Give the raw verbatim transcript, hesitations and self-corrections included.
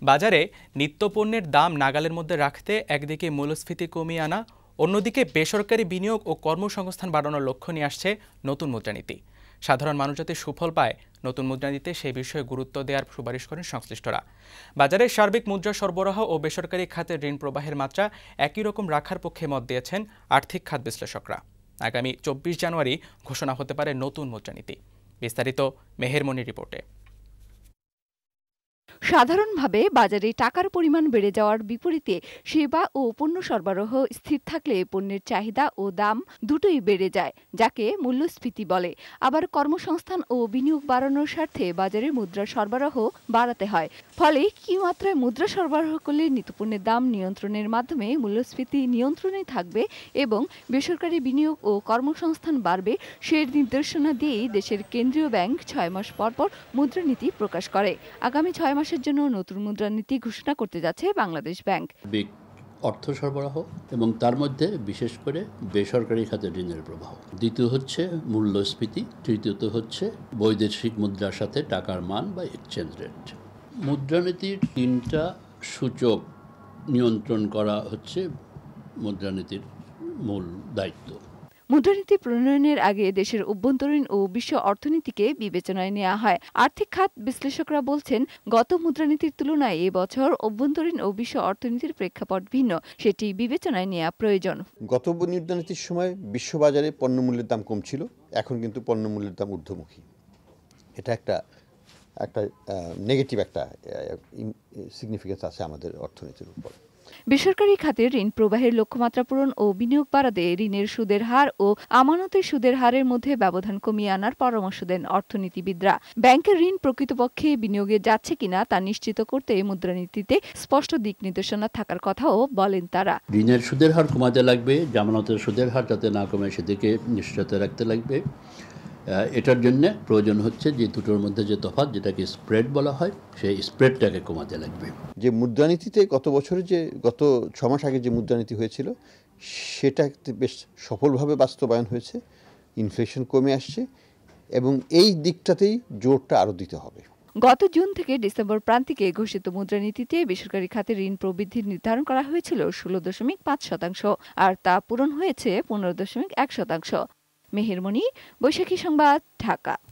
বাজারে নিত্যপণ্যের দাম নাগালের মধ্যে রাখতে একদিকে মূল্যস্ফীতি কমিয়ে আনা, অন্যদিকে বেসরকারি বিনিয়োগ ও কর্মসংস্থান বাড়ানোর লক্ষ্য নিয়ে আসছে নতুন মুদ্রানীতি। সাধারণ মানুষ যাতে সুফল পায়, নতুন মুদ্রানীতিতে সেই বিষয়ে গুরুত্ব দেওয়ার সুপারিশ করেন সংশ্লিষ্টরা। বাজারে সার্বিক মুদ্রা সরবরাহ ও বেসরকারি খাতের ঋণ প্রবাহের মাত্রা একই রকম রাখার পক্ষে মত দিয়েছেন আর্থিক খাত বিশ্লেষকরা। আগামী চব্বিশ জানুয়ারি ঘোষণা হতে পারে নতুন মুদ্রানীতি। বিস্তারিত মেহেরমনির রিপোর্টে। সাধারণভাবে বাজারে টাকার পরিমাণ বেড়ে যাওয়ার বিপরীতে সেবা ও পণ্য সরবরাহ স্থির থাকলে পণ্যের চাহিদা ও দাম দুটোই বেড়ে যায়, যাকে মূল্যস্ফীতি বলে। আবার কর্মসংস্থান ও বিনিয়োগ বাড়ানোর স্বার্থে বাজারে মুদ্রা সরবরাহ বাড়াতে হয়। ফলে কি মাত্রায় মুদ্রা সরবরাহ করলে নিত্যপণ্যের দাম নিয়ন্ত্রণের মাধ্যমে মূল্যস্ফীতি নিয়ন্ত্রণে থাকবে এবং বেসরকারি বিনিয়োগ ও কর্মসংস্থান বাড়বে, সে নির্দেশনা দিয়েই দেশের কেন্দ্রীয় ব্যাংক ছয় মাস পর পর মুদ্রানীতি প্রকাশ করে। আগামী ছয় মাস জন্য নতুন মুদ্রানীতি ঘোষণা করতে যাচ্ছে বাংলাদেশ ব্যাংক। অর্থ সরবরাহ এবং তার মধ্যে বিশেষ করে বেসরকারি খাতে ঋণের প্রবাহ, দ্বিতীয় হচ্ছে মূল্যস্ফীতি, তৃতীয়ত হচ্ছে বৈদেশিক মুদ্রার সাথে টাকার মান বা এক্সচেঞ্জ রেট। মুদ্রানীতির তিনটা সূচক নিয়ন্ত্রণ করা হচ্ছে মুদ্রানীতির মূল দায়িত্ব। মুদ্রানীতি প্রণয়নের আগে দেশের অভ্যন্তরীণ ও বিশ্ব অর্থনীতিকে বিবেচনায় নেওয়া হয়। আর্থিক খাত বিশ্লেষকরা বলছেন, গত মুদ্রানীতির তুলনায় এবছর অভ্যন্তরীণ ও বিশ্ব অর্থনীতির প্রেক্ষাপট ভিন্ন, সেটি বিবেচনায় নেওয়া প্রয়োজন। গত মুদ্রানীতির সময় বিশ্ববাজারে পণ্যমূল্যের দাম কম ছিল, এখন কিন্তু পণ্যমূল্যের দাম ঊর্ধ্বমুখী। এটা একটা একটা নেগেটিভ একটা সিগনিফিকেন্স আছে আমাদের অর্থনীতির উপর। বেসরকারি খাতে ঋণ প্রবাহের লক্ষ্যমাত্রা পূরণ ও বিনিয়োগ বাড়াতে ঋণের সুদের হার ও আমানতের সুদের হারের মধ্যে ব্যবধান কমিয়ে আনার পরামর্শ দেন অর্থনীতিবিদরা। ব্যাংকের ঋণ প্রকৃতপক্ষে বিনিয়োগে যাচ্ছে কিনা তা নিশ্চিত করতে মুদ্রানীতিতে স্পষ্ট দিক নির্দেশনা থাকার কথাও বলেন তারা। ঋণের সুদের হার কমাতে লাগবে, আমানতের সুদের হার যাতে না কমে সেদিকে নিশ্চয়তা রাখতে লাগবে। এটার জন্য প্রয়োজন হচ্ছে যে দুটোর মধ্যে যে তফাৎ, যেটাকে স্প্রেড বলা হয়, সেই স্প্রেডটাকে কমাতে লাগবে। যে মুদ্রানীতিতে গত বছরে যে গত ছ মাস আগে যে মুদ্রানীতি হয়েছিল, সেটা বেশ সফলভাবে বাস্তবায়ন হয়েছে। ইনফ্লেশন কমে আসছে এবং এই দিকটাতেই জোরটা আরও দিতে হবে। গত জুন থেকে ডিসেম্বর প্রান্তিকে ঘোষিত মুদ্রানীতিতে বেসরকারি খাতে ঋণ প্রবৃদ্ধির নির্ধারণ করা হয়েছিল ষোলো দশমিক পাঁচ শতাংশ, আর তা পূরণ হয়েছে পনেরো দশমিক এক শতাংশ। মেহেরমনি, বৈশাখী সংবাদ, ঢাকা।